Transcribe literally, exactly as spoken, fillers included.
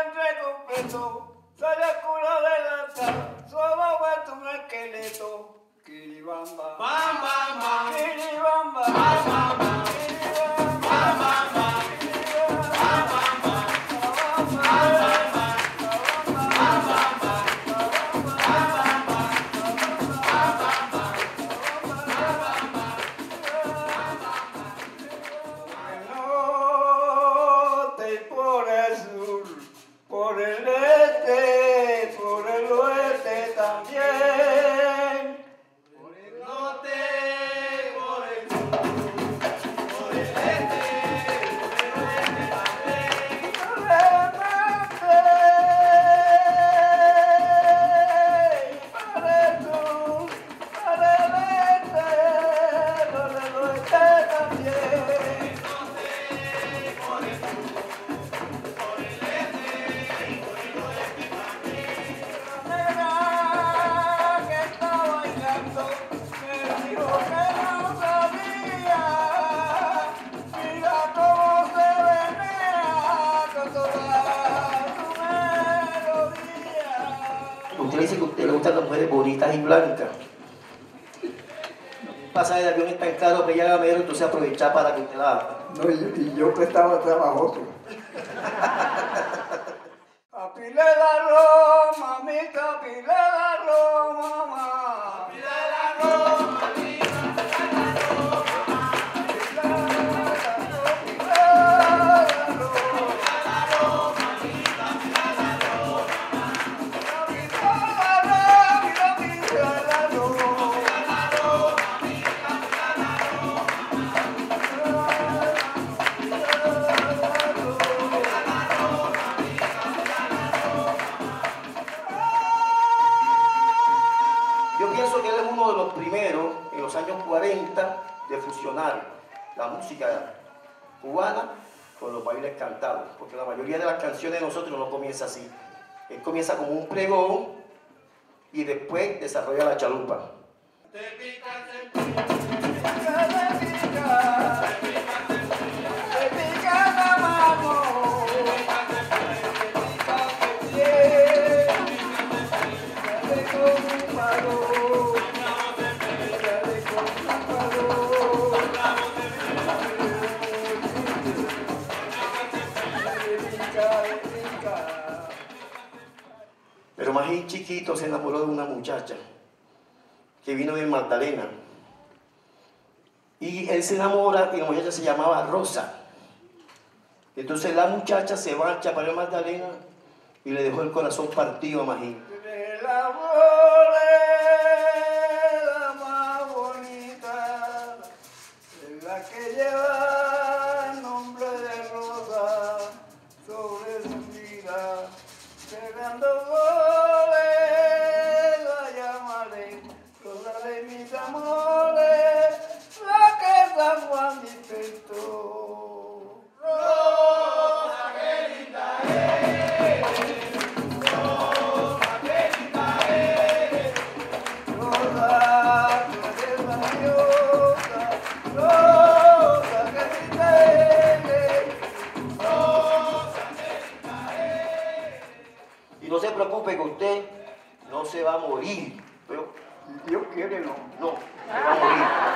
entre completo, sale el culo de lanza, solo vuelto un esqueleto. Kiribamba, Bam, bam, bam. kiribamba, Bam, bam, bam. kiribamba, Bam, bam, bam. Bam, bam, bam. Bam, bam, bam. Bam, bam, bam. Bam, bam, bam. Bam, bam, bam. por el norte y por el sur, por el este, por el oeste también. Por el norte, por el sur, por el este, por el oeste también. Por el norte y por el sur, por el este, por el oeste también. La negra que está bailando me dijo que no sabía, mira cómo se venea con toda su melodía. Usted dice que a usted le gustan las mujeres bonitas y blancas. Un pasaje de avión es tan caro que ella gamero, entonces aprovechar para que usted la haga. No, y, y yo prestaba trabajoso. Apile la Roma, mamita, apile la Roma, mamá. Apile la Roma, mamita, Apile la Roma, apile la Roma. Yo pienso que él es uno de los primeros en los años cuarenta de fusionar la música cubana con los bailes cantados, porque la mayoría de las canciones de nosotros no comienza así. Él comienza como un pregón y después desarrolla la chalupa. te pica, te pica. Te pica, te pica la mano, te pica el pie, dale con un palo, dale con un palo, te pica, te pica. Pero Magín chiquito se enamoró de una muchacha que vino de Magdalena. Y él se enamora y la muchacha se llamaba Rosa. Entonces la muchacha se marcha para el Magdalena y le dejó el corazón partido a Magín. El amor es la más bonita, es la que lleva el nombre de Rosa sobre su vida, pegando goles la llamaré, Rosa de mis amores, la que San Juan despertó. Rosa, qué linda eres. Rosa, qué linda eres. Rosa, que eres maravillosa, Rosa, que linda eres. Rosa, qué linda eres. Y no se preocupe que usted no se va a morir. Pero Si Dios quiere, no. no, se va a morir.